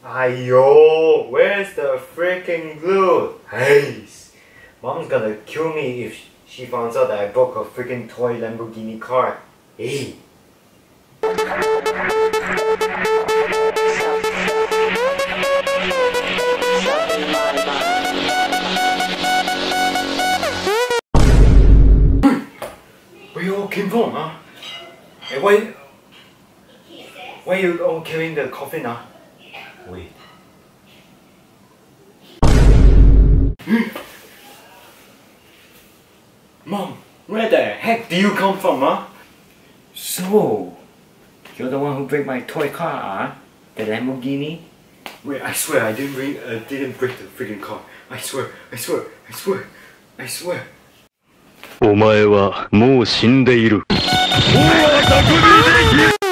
Ayo, where's the freaking glue? Hey, Mom's gonna kill me if she finds out that I broke a freaking toy Lamborghini car. Hey. Where you all came from, huh? Hey, why you all carrying the coffin, huh? Wait. Mom, where the heck do you come from, huh? So, you're the one who break my toy car, huh? The Lamborghini? Wait, I swear I didn't break the freaking car. I swear. お前はもう死んでいる。